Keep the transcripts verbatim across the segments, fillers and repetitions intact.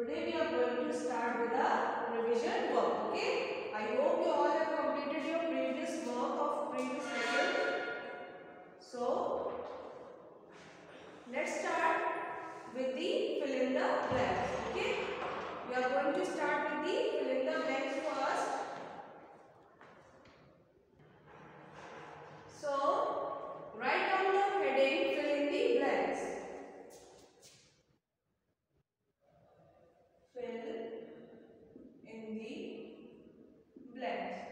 Today we are going to start with a revision work. Okay? I hope you all have completed your previous work of previous lesson. So let's start with the fill in the blanks. Okay? We are going to start with the fill in the blanks first. So write down the heading, fill in the blanks. Fill in the blanks.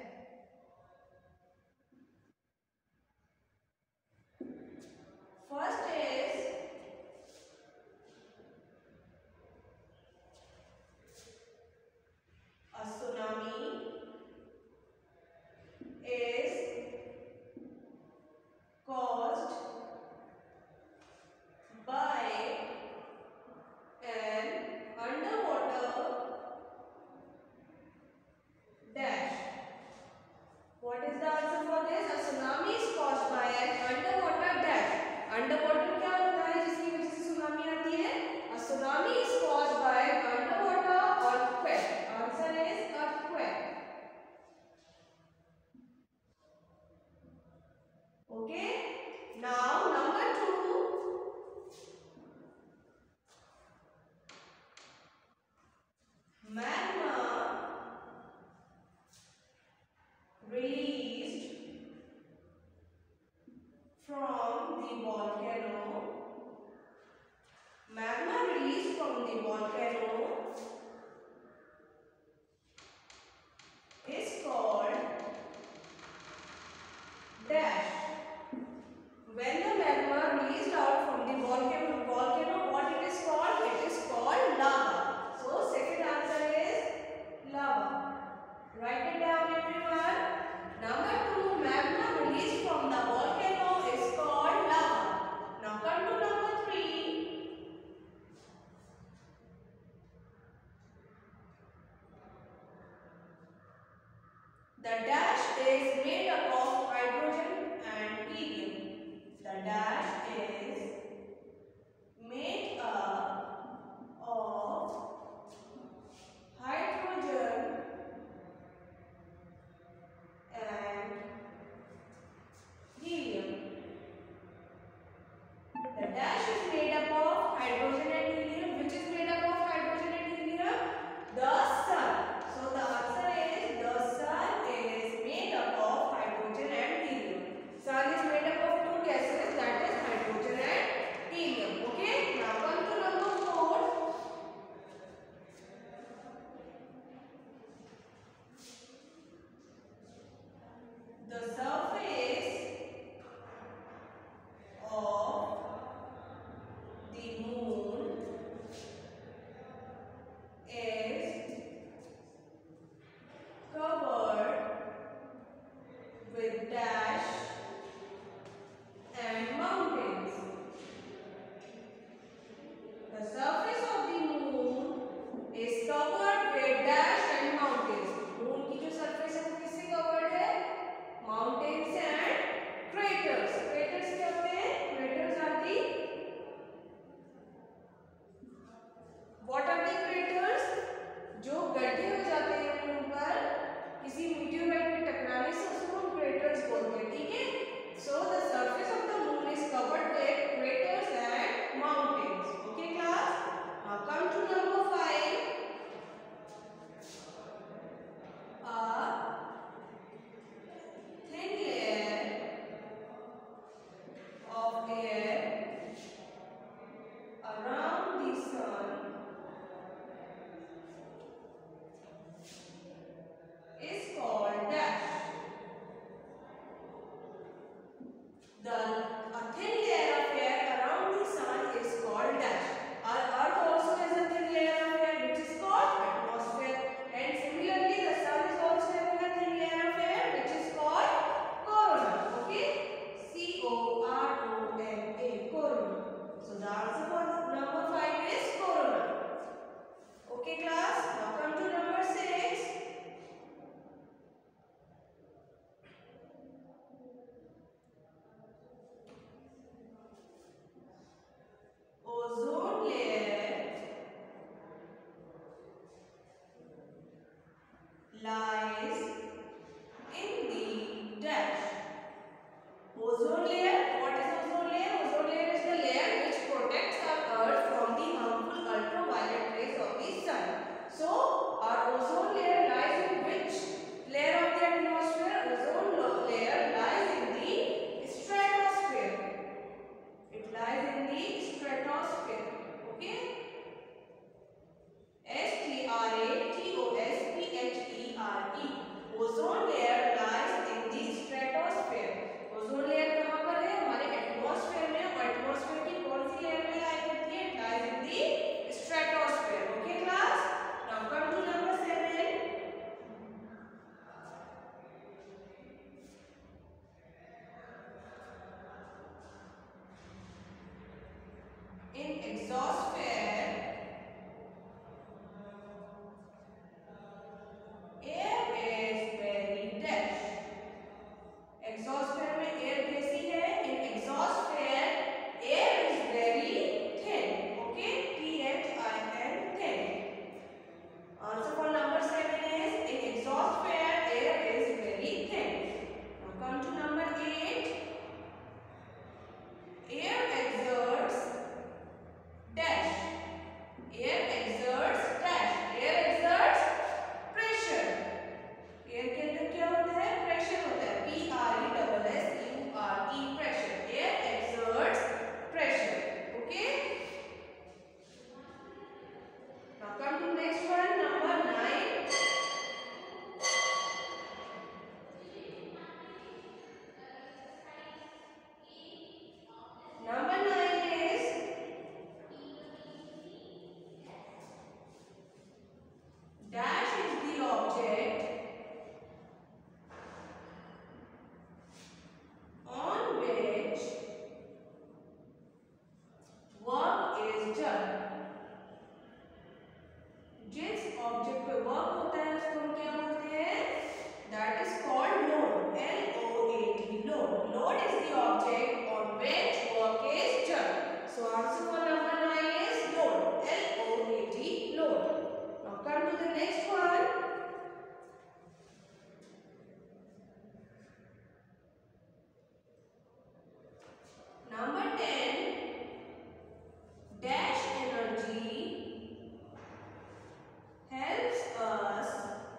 in exosphere, air is very dash. Exosphere में air कैसी है? In exosphere, air is very thin. Okay, T H I N, thin. Answer for number seven is in exosphere, air is very thin. Now come to number eight. Air exerts dash. Air exerts dash. Air exerts pressure. Air के अंदर क्या होता है? Pressure होता है. P R E S S U R E, pressure. Air exerts pressure. Okay. Now come to next one, number nine. Number nine is dash is the object on which work is done. जिस object पे work होता है उसको हम क्या बोलते हैं? That is called load. L O A D, load. Load is the object on which work is done. So answer for number nine is load. L O A D, load. Now come to the next one. Number ten. Dash energy helps us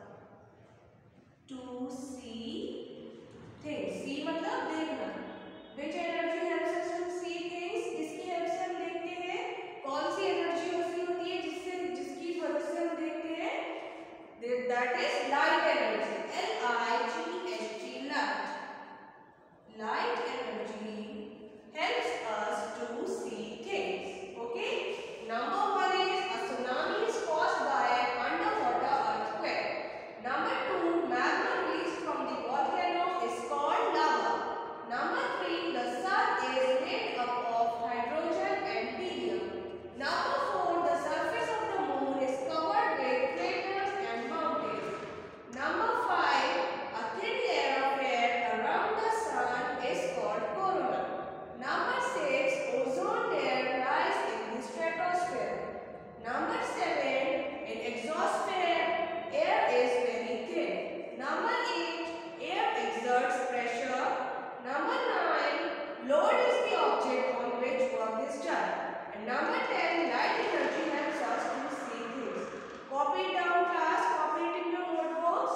to see things. See मतलब देखना. Which energy helps us to see things? किसकी help से हम देखते हैं? कौन सी energy ऐसी होती है जिससे जिसकी मदद से हम देखते हैं? That is light energy. L I G H T, light. Light energy helps us to see things. Okay. Number one is a tsunami is caused by an underwater earthquake. Number two, magma released from the volcano is called lava. Number three, the sun is made up of hydrogen and helium. Number four, the surface of the moon is covered with craters and mountains. Number five, a thin layer of air around the sun is called corona. Number six, ozone layer lies in the stratosphere. Number seven, in exosphere, air is very thin. Number eight, air exerts pressure. Number nine, load is the object on which work is done. And number ten, light energy helps us to see things. Copy it down, class. Copy it in your notebooks.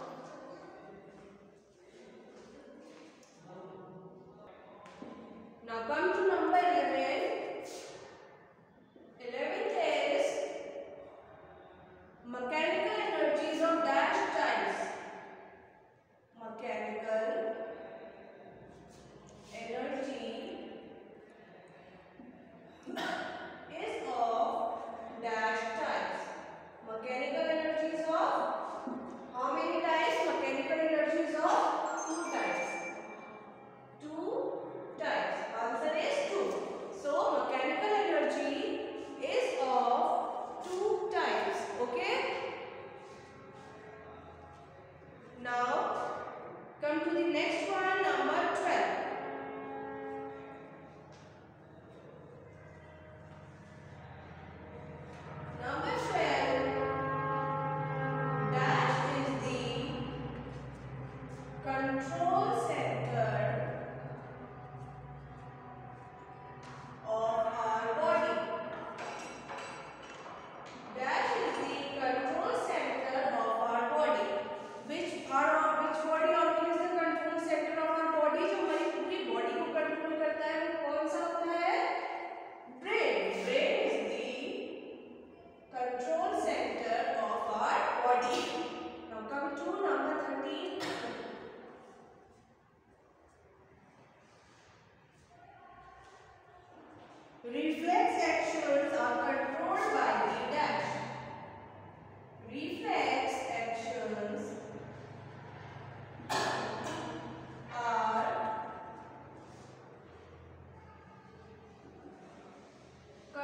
Now come to number eleven. eleventh is mechanical energies of dash types. Mechanical energy is of dash types. Mechanical energies of how many types? Mechanical energies of two types. Two types. Answer is two. So mechanical energy is of two types. Okay. Now come to the next one, number twelve. Number twelve. Dash is the control center of our body. Dash is the control center of our body. Which our which body organ is the control center of our body? जो हमारी पूरी body को control करता है वो कौन सा होता है? Brain. Brain is the control center of our body. Now come to number thirteen. Reflex actions are controlled by the dash. Reflex actions are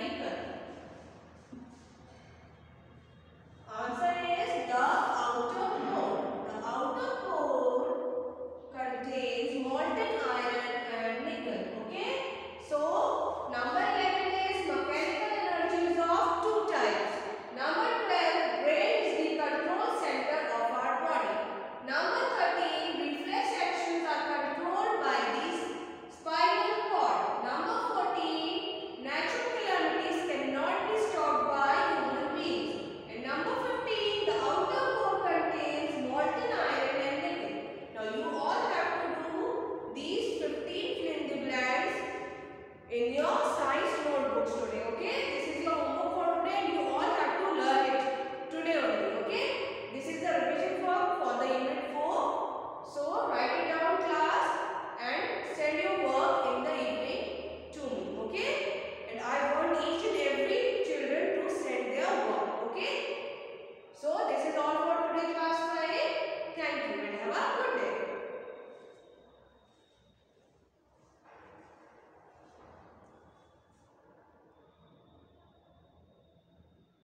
नहीं करते।